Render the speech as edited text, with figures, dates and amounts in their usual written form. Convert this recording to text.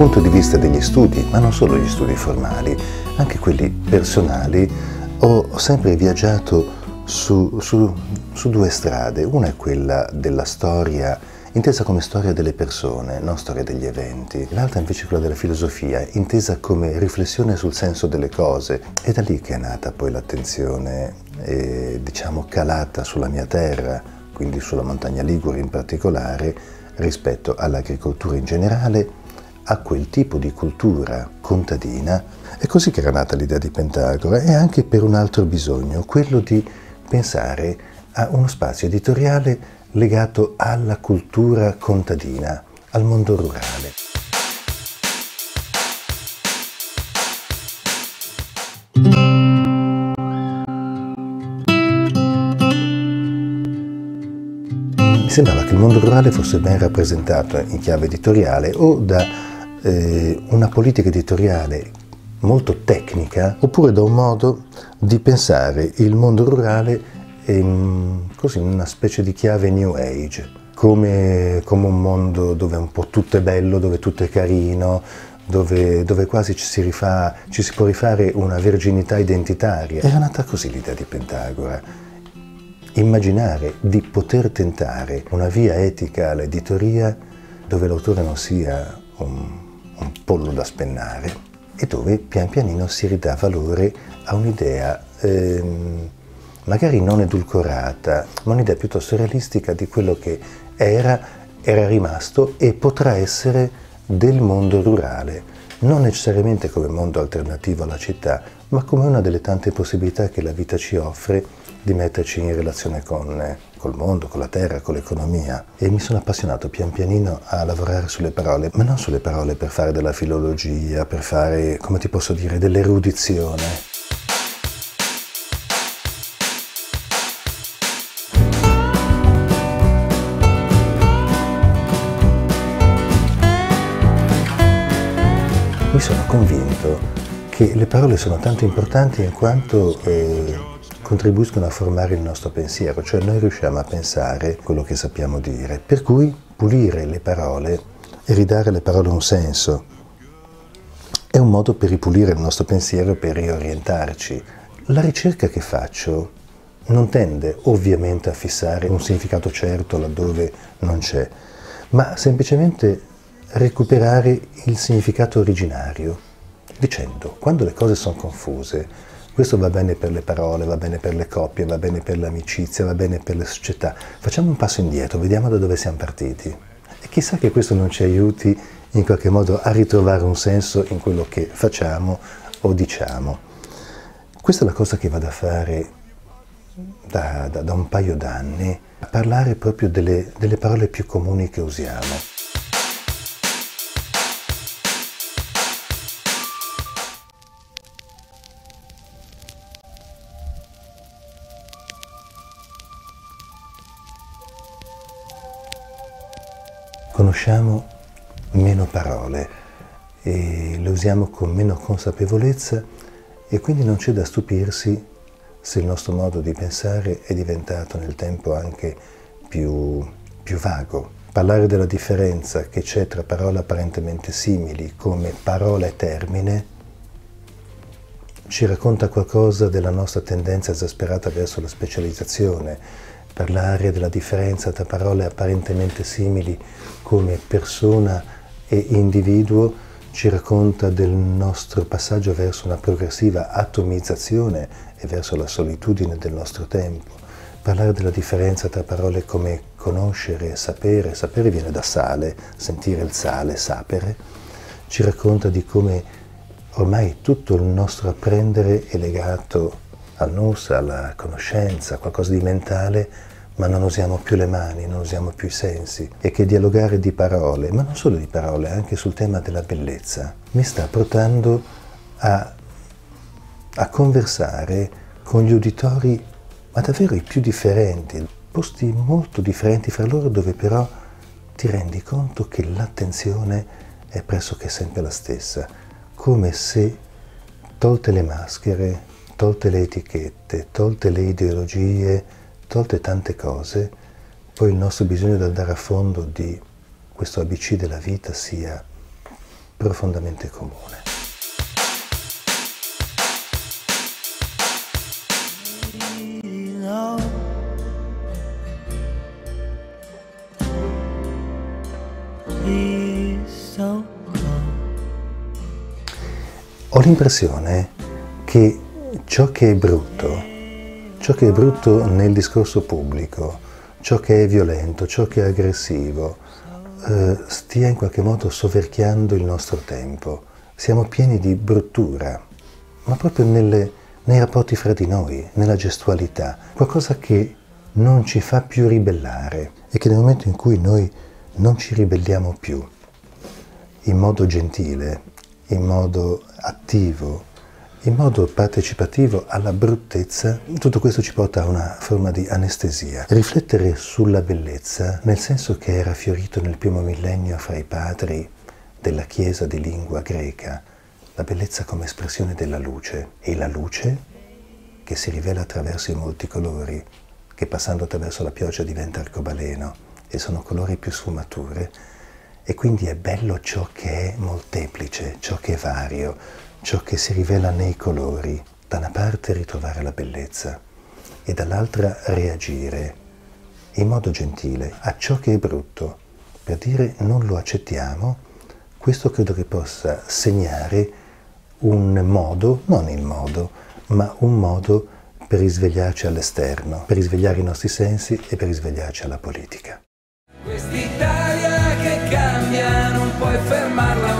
punto di vista degli studi, ma non solo gli studi formali, anche quelli personali, ho sempre viaggiato su due strade. Una è quella della storia, intesa come storia delle persone, non storia degli eventi. L'altra invece è quella della filosofia, intesa come riflessione sul senso delle cose. È da lì che è nata poi l'attenzione, diciamo, calata sulla mia terra, quindi sulla montagna Ligure in particolare, rispetto all'agricoltura in generale, a quel tipo di cultura contadina. È così che era nata l'idea di Pentagora, e anche per un altro bisogno, quello di pensare a uno spazio editoriale legato alla cultura contadina, al mondo rurale. Mi sembrava che il mondo rurale fosse ben rappresentato in chiave editoriale o da una politica editoriale molto tecnica, oppure da un modo di pensare il mondo rurale così, in una specie di chiave New Age, come un mondo dove un po' tutto è bello, dove tutto è carino, dove quasi ci si può rifare una verginità identitaria. Era nata così l'idea di Pentagora. Immaginare di poter tentare una via etica all'editoria dove l'autore non sia un pollo da spennare e dove pian pianino si ridà valore a un'idea magari non edulcorata, ma un'idea piuttosto realistica di quello che era rimasto e potrà essere del mondo rurale, non necessariamente come mondo alternativo alla città, ma come una delle tante possibilità che la vita ci offre di metterci in relazione col mondo, con la terra, con l'economia. E mi sono appassionato pian pianino a lavorare sulle parole, ma non sulle parole per fare della filologia, per fare, come ti posso dire, dell'erudizione. Mi sono convinto che le parole sono tanto importanti in quanto contribuiscono a formare il nostro pensiero, cioè noi riusciamo a pensare quello che sappiamo dire, per cui pulire le parole e ridare alle parole un senso è un modo per ripulire il nostro pensiero e per riorientarci. La ricerca che faccio non tende ovviamente a fissare un significato certo laddove non c'è, ma semplicemente recuperare il significato originario, dicendo, quando le cose sono confuse, questo va bene per le parole, va bene per le coppie, va bene per l'amicizia, va bene per le società. Facciamo un passo indietro, vediamo da dove siamo partiti. E chissà che questo non ci aiuti in qualche modo a ritrovare un senso in quello che facciamo o diciamo. Questa è la cosa che vado a fare da un paio d'anni, a parlare proprio delle parole più comuni che usiamo. Conosciamo meno parole e le usiamo con meno consapevolezza, e quindi non c'è da stupirsi se il nostro modo di pensare è diventato nel tempo anche più vago. Parlare della differenza che c'è tra parole apparentemente simili come parola e termine ci racconta qualcosa della nostra tendenza esasperata verso la specializzazione. Parlare della differenza tra parole apparentemente simili come persona e individuo ci racconta del nostro passaggio verso una progressiva atomizzazione e verso la solitudine del nostro tempo. Parlare della differenza tra parole come conoscere e sapere viene da sale, sentire il sale, sapere, ci racconta di come ormai tutto il nostro apprendere è legato al nous, alla conoscenza, qualcosa di mentale, ma non usiamo più le mani, non usiamo più i sensi, e che dialogare di parole, ma non solo di parole, anche sul tema della bellezza, mi sta portando a conversare con gli uditori, ma davvero i più differenti, posti molto differenti fra loro, dove però ti rendi conto che l'attenzione è pressoché sempre la stessa, come se, tolte le maschere, tolte le etichette, tolte le ideologie, tolte tante cose, poi il nostro bisogno di andare a fondo di questo ABC della vita sia profondamente comune. Ho l'impressione che ciò che è brutto nel discorso pubblico, ciò che è violento, ciò che è aggressivo, stia in qualche modo soverchiando il nostro tempo. Siamo pieni di bruttura, ma proprio nei rapporti fra di noi, nella gestualità, qualcosa che non ci fa più ribellare e che nel momento in cui noi non ci ribelliamo più, in modo gentile, in modo attivo, in modo partecipativo alla bruttezza, tutto questo ci porta a una forma di anestesia. Riflettere sulla bellezza, nel senso che era fiorito nel primo millennio fra i padri della Chiesa di lingua greca, la bellezza come espressione della luce, e la luce che si rivela attraverso i molti colori, che passando attraverso la pioggia diventa arcobaleno e sono colori più sfumature, e quindi è bello ciò che è molteplice, ciò che è vario, ciò che si rivela nei colori. Da una parte ritrovare la bellezza e dall'altra reagire in modo gentile a ciò che è brutto, per dire non lo accettiamo. Questo credo che possa segnare un modo, non il modo, ma un modo per risvegliarci all'esterno, per risvegliare i nostri sensi e per risvegliarci alla politica. Quest'Italia che cambia non puoi fermarla